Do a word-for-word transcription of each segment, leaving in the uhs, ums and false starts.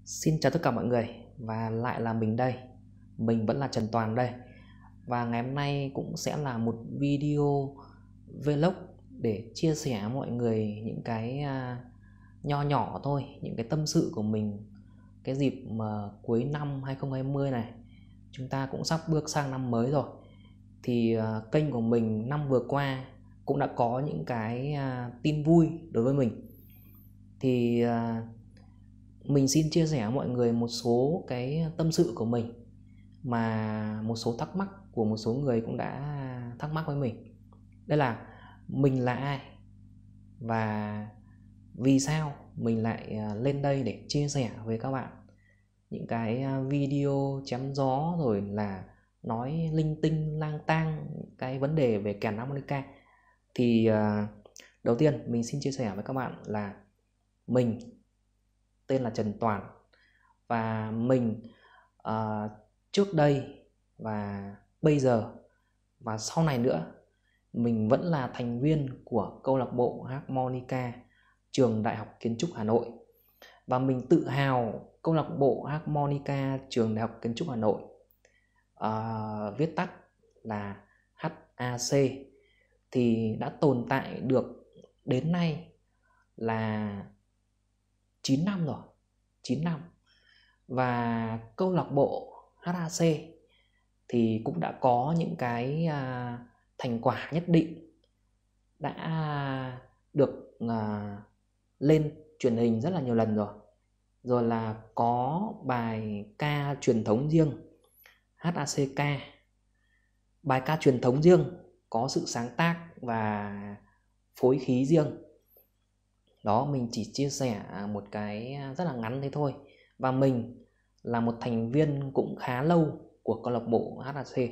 Xin chào tất cả mọi người, và lại là mình đây. Mình vẫn là Trần Toàn đây. Và ngày hôm nay cũng sẽ là một video vlog để chia sẻ với mọi người những cái uh, nho nhỏ thôi, những cái tâm sự của mình cái dịp mà cuối năm hai không hai không này. Chúng ta cũng sắp bước sang năm mới rồi. Thì uh, kênh của mình năm vừa qua cũng đã có những cái uh, tin vui đối với mình. Thì uh, mình xin chia sẻ với mọi người một số cái tâm sự của mình mà một số thắc mắc của một số người cũng đã thắc mắc với mình. Đây là mình là ai và vì sao mình lại lên đây để chia sẻ với các bạn những cái video chém gió rồi là nói linh tinh lang tang cái vấn đề về kèn harmonica. Thì đầu tiên mình xin chia sẻ với các bạn là mình tên là Trần Toàn, và mình uh, trước đây và bây giờ và sau này nữa mình vẫn là thành viên của câu lạc bộ Harmonica trường Đại học Kiến trúc Hà Nội. Và mình tự hào câu lạc bộ Harmonica trường Đại học Kiến trúc Hà Nội, uh, viết tắt là hát a xê, thì đã tồn tại được đến nay là chín năm rồi, chín năm. Và câu lạc bộ hát a xê thì cũng đã có những cái uh, thành quả nhất định, đã được uh, lên truyền hình rất là nhiều lần rồi. Rồi là có bài ca truyền thống riêng hát a xê ca, bài ca truyền thống riêng có sự sáng tác và phối khí riêng. Đó, mình chỉ chia sẻ một cái rất là ngắn thế thôi. Và mình là một thành viên cũng khá lâu của câu lạc bộ hát a xê.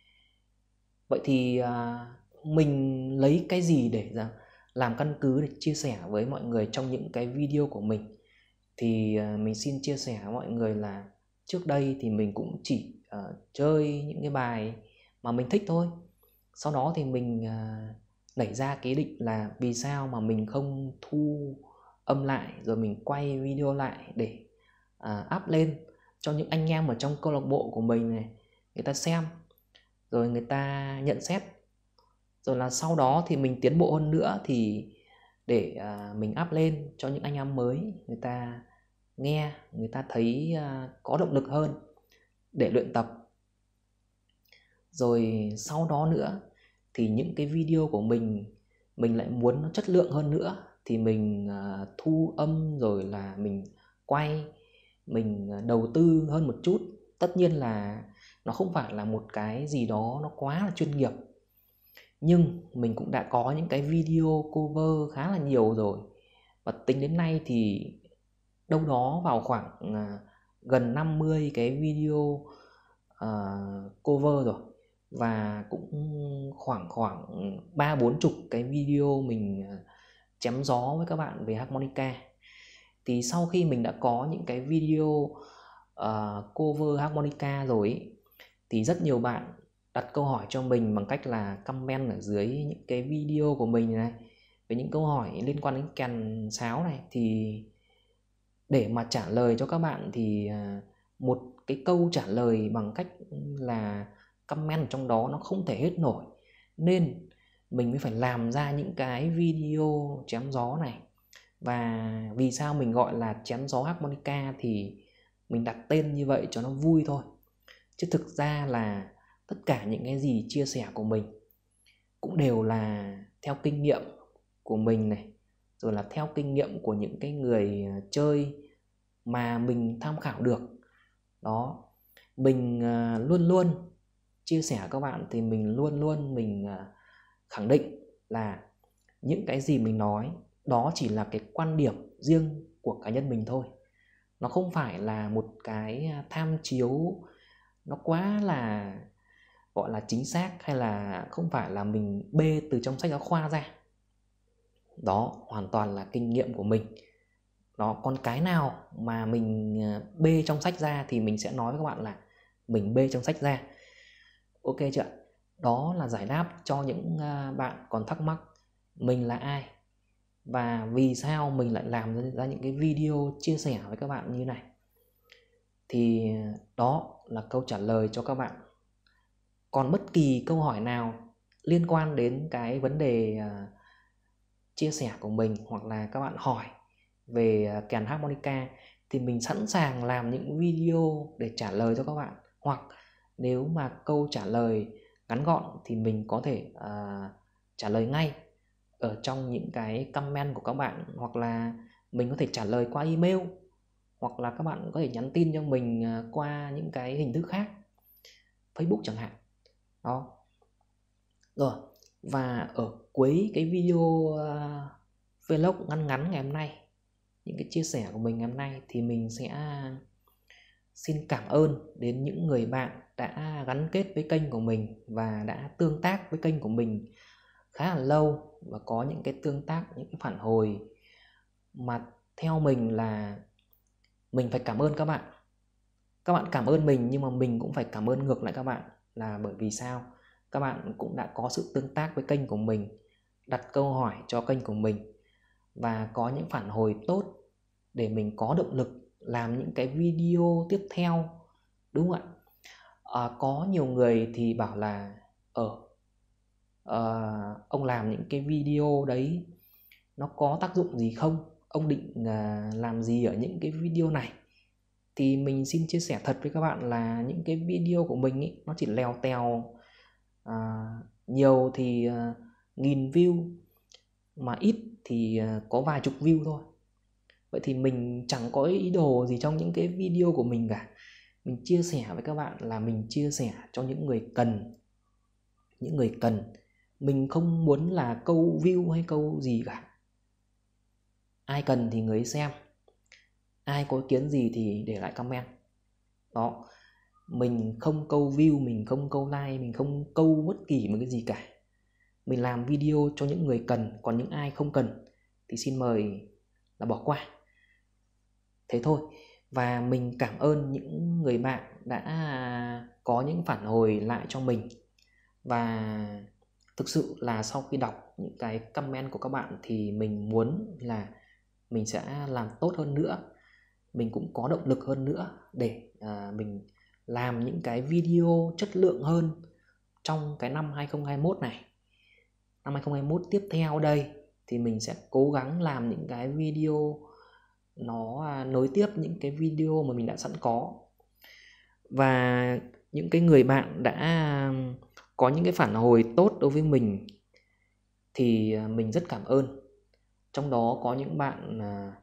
Vậy thì uh, mình lấy cái gì để làm căn cứ để chia sẻ với mọi người trong những cái video của mình? Thì uh, mình xin chia sẻ với mọi người là trước đây thì mình cũng chỉ uh, chơi những cái bài mà mình thích thôi. Sau đó thì mình uh, nảy ra cái ý định là vì sao mà mình không thu âm lại rồi mình quay video lại để uh, up lên cho những anh em ở trong câu lạc bộ của mình này, người ta xem rồi người ta nhận xét, rồi là sau đó thì mình tiến bộ hơn nữa thì để uh, mình up lên cho những anh em mới, người ta nghe, người ta thấy uh, có động lực hơn để luyện tập. Rồi sau đó nữa thì những cái video của mình mình lại muốn nó chất lượng hơn nữa thì mình uh, thu âm rồi là mình quay, mình đầu tư hơn một chút. Tất nhiên là nó không phải là một cái gì đó nó quá là chuyên nghiệp, nhưng mình cũng đã có những cái video cover khá là nhiều rồi. Và tính đến nay thì đâu đó vào khoảng uh, gần năm mươi cái video uh, cover rồi. Và cũng khoảng khoảng ba bốn chục cái video mình chém gió với các bạn về harmonica. Thì sau khi mình đã có những cái video uh, cover harmonica rồi ý, thì rất nhiều bạn đặt câu hỏi cho mình bằng cách là comment ở dưới những cái video của mình này với những câu hỏi liên quan đến kèn sáo này. Thì để mà trả lời cho các bạn thì uh, một cái câu trả lời bằng cách là comment trong đó nó không thể hết nổi, nên mình mới phải làm ra những cái video chém gió này. Và vì sao mình gọi là chém gió harmonica thì mình đặt tên như vậy cho nó vui thôi, chứ thực ra là tất cả những cái gì chia sẻ của mình cũng đều là theo kinh nghiệm của mình này, rồi là theo kinh nghiệm của những cái người chơi mà mình tham khảo được. Đó, mình uh, luôn luôn chia sẻ các bạn thì mình luôn luôn mình uh, khẳng định là những cái gì mình nói đó chỉ là cái quan điểm riêng của cá nhân mình thôi. Nó không phải là một cái tham chiếu nó quá là gọi là chính xác, hay là không phải là mình bê từ trong sách giáo khoa ra. Đó hoàn toàn là kinh nghiệm của mình. Đó, còn cái nào mà mình bê trong sách ra thì mình sẽ nói với các bạn là mình bê trong sách ra. Ok chưa? Đó là giải đáp cho những bạn còn thắc mắc mình là ai và vì sao mình lại làm ra những cái video chia sẻ với các bạn như này. Thì đó là câu trả lời cho các bạn. Còn bất kỳ câu hỏi nào liên quan đến cái vấn đề uh, chia sẻ của mình, hoặc là các bạn hỏi về uh, kèn harmonica, thì mình sẵn sàng làm những video để trả lời cho các bạn. Hoặc nếu mà câu trả lời ngắn gọn thì mình có thể uh, trả lời ngay ở trong những cái comment của các bạn, hoặc là mình có thể trả lời qua email, hoặc là các bạn có thể nhắn tin cho mình qua những cái hình thức khác, Facebook chẳng hạn. Đó. Rồi, và ở cuối cái video uh, vlog ngắn ngắn ngày hôm nay, những cái chia sẻ của mình ngày hôm nay, thì mình sẽ xin cảm ơn đến những người bạn đã gắn kết với kênh của mình và đã tương tác với kênh của mình khá là lâu, và có những cái tương tác, những cái phản hồi mà theo mình là mình phải cảm ơn các bạn. Các bạn cảm ơn mình, nhưng mà mình cũng phải cảm ơn ngược lại các bạn, là bởi vì sao? Các bạn cũng đã có sự tương tác với kênh của mình, đặt câu hỏi cho kênh của mình và có những phản hồi tốt để mình có động lực làm những cái video tiếp theo, đúng không ạ? À, có nhiều người thì bảo là ở uh, ông làm những cái video đấy nó có tác dụng gì không? Ông định uh, làm gì ở những cái video này? Thì mình xin chia sẻ thật với các bạn là những cái video của mình ý, nó chỉ lèo tèo, à, nhiều thì uh, nghìn view, mà ít thì uh, có vài chục view thôi. Vậy thì mình chẳng có ý đồ gì trong những cái video của mình cả. Mình chia sẻ với các bạn là mình chia sẻ cho những người cần. Những người cần. Mình không muốn là câu view hay câu gì cả. Ai cần thì người ấy xem. Ai có ý kiến gì thì để lại comment. Đó. Mình không câu view, mình không câu like, mình không câu bất kỳ một cái gì cả. Mình làm video cho những người cần. Còn những ai không cần thì xin mời là bỏ qua. Thế thôi. Và mình cảm ơn những người bạn đã có những phản hồi lại cho mình. Và thực sự là sau khi đọc những cái comment của các bạn thì mình muốn là mình sẽ làm tốt hơn nữa. Mình cũng có động lực hơn nữa để uh, mình làm những cái video chất lượng hơn trong cái năm hai không hai mốt này. Năm hai không hai mốt tiếp theo đây thì mình sẽ cố gắng làm những cái video nó nối tiếp những cái video mà mình đã sẵn có. Và những cái người bạn đã có những cái phản hồi tốt đối với mình thì mình rất cảm ơn. Trong đó có những bạn,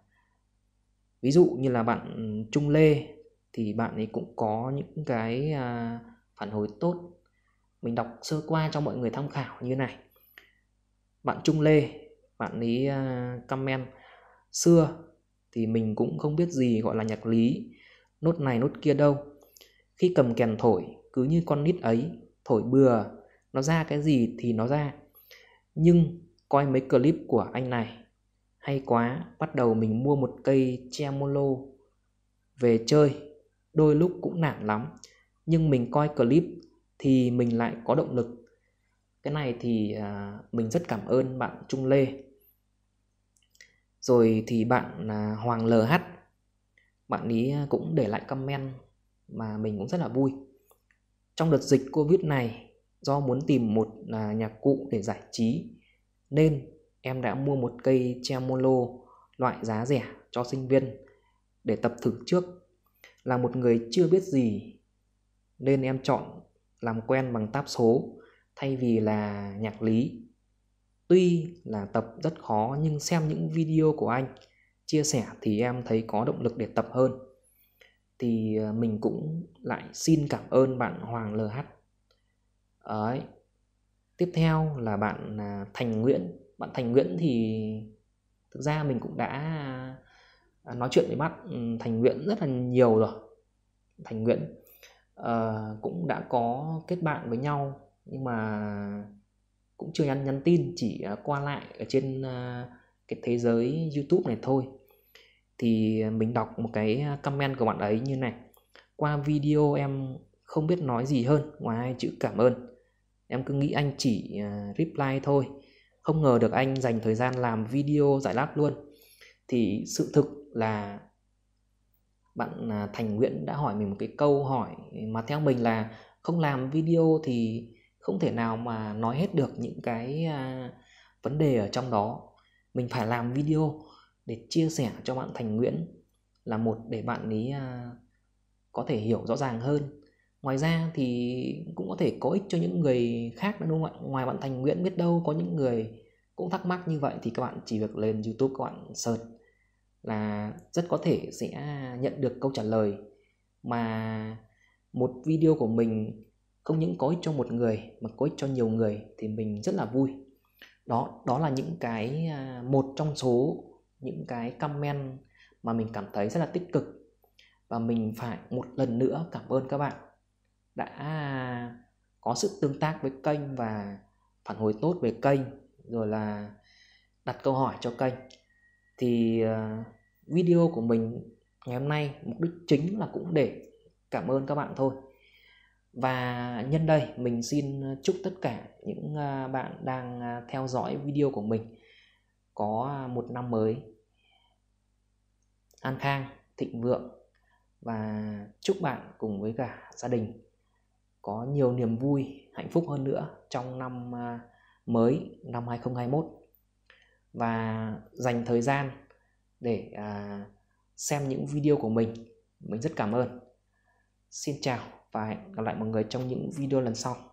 ví dụ như là bạn Trung Lê, thì bạn ấy cũng có những cái phản hồi tốt. Mình đọc sơ qua cho mọi người tham khảo như này. Bạn Trung Lê, bạn ấy comment: xưa thì mình cũng không biết gì gọi là nhạc lý, nốt này nốt kia đâu. Khi cầm kèn thổi cứ như con nít ấy, thổi bừa, nó ra cái gì thì nó ra. Nhưng coi mấy clip của anh này hay quá, bắt đầu mình mua một cây tremolo về chơi, đôi lúc cũng nản lắm, nhưng mình coi clip thì mình lại có động lực. Cái này thì à, mình rất cảm ơn bạn Trung Lê. Rồi thì bạn à, Hoàng lờ hát, bạn ấy cũng để lại comment mà mình cũng rất là vui. Trong đợt dịch Covid này, do muốn tìm một à, nhạc cụ để giải trí nên em đã mua một cây tremolo loại giá rẻ cho sinh viên để tập thử trước. Là một người chưa biết gì nên em chọn làm quen bằng táp số thay vì là nhạc lý. Tuy là tập rất khó nhưng xem những video của anh chia sẻ thì em thấy có động lực để tập hơn. Thì mình cũng lại xin cảm ơn bạn Hoàng lờ hát. Đấy. Tiếp theo là bạn Thành Nguyễn. Bạn Thành Nguyễn thì thực ra mình cũng đã nói chuyện với bác Thành Nguyễn rất là nhiều rồi. Thành Nguyễn uh, cũng đã có kết bạn với nhau, nhưng mà cũng chưa nhắn, nhắn tin, chỉ qua lại ở trên uh, cái thế giới YouTube này thôi. Thì mình đọc một cái comment của bạn ấy như này: qua video em không biết nói gì hơn ngoài hai chữ cảm ơn. Em cứ nghĩ anh chỉ uh, reply thôi, không ngờ được anh dành thời gian làm video giải đáp luôn. Thì sự thực là bạn à, Thành Nguyễn đã hỏi mình một cái câu hỏi mà theo mình là không làm video thì không thể nào mà nói hết được những cái à, vấn đề ở trong đó. Mình phải làm video để chia sẻ cho bạn Thành Nguyễn, là một để bạn ấy à, có thể hiểu rõ ràng hơn. Ngoài ra thì cũng có thể có ích cho những người khác nữa đúng không ạ? Ngoài bạn Thành Nguyễn, biết đâu có những người cũng thắc mắc như vậy thì các bạn chỉ việc lên YouTube các bạn search là rất có thể sẽ nhận được câu trả lời. Mà một video của mình không những có ích cho một người mà có ích cho nhiều người thì mình rất là vui. Đó, đó là những cái một trong số những cái comment mà mình cảm thấy rất là tích cực. Và mình phải một lần nữa cảm ơn các bạn đã có sự tương tác với kênh và phản hồi tốt về kênh, rồi là đặt câu hỏi cho kênh. Thì uh, video của mình ngày hôm nay mục đích chính là cũng để cảm ơn các bạn thôi. Và nhân đây mình xin chúc tất cả những uh, bạn đang uh, theo dõi video của mình có một năm mới an khang, thịnh vượng. Và chúc bạn cùng với cả gia đình có nhiều niềm vui, hạnh phúc hơn nữa trong năm mới năm hai không hai mốt. Và dành thời gian để à, xem những video của mình, mình rất cảm ơn. Xin chào và hẹn gặp lại mọi người trong những video lần sau.